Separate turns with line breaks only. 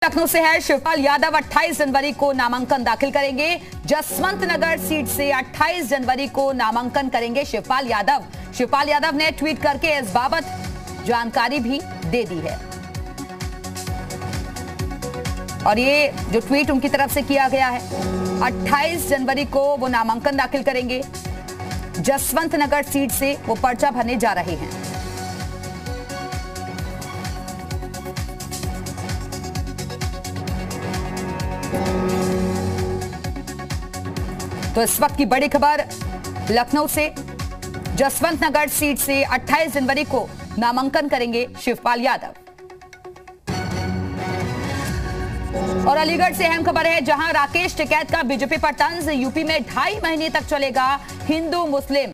लखनऊ से है। शिवपाल यादव 28 जनवरी को नामांकन दाखिल करेंगे। जसवंत नगर सीट से 28 जनवरी को नामांकन करेंगे शिवपाल यादव। शिवपाल यादव ने ट्वीट करके इस बाबत जानकारी भी दे दी है और ये जो ट्वीट उनकी तरफ से किया गया है, 28 जनवरी को वो नामांकन दाखिल करेंगे। जसवंत नगर सीट से वो पर्चा भरने जा रहे हैं। तो इस वक्त की बड़ी खबर लखनऊ से, जसवंत नगर सीट से 28 जनवरी को नामांकन करेंगे शिवपाल यादव। और अलीगढ़ से अहम खबर है, जहां राकेश टिकैत का बीजेपी पर तंज। यूपी में 2.5 महीने तक चलेगा हिंदू मुस्लिम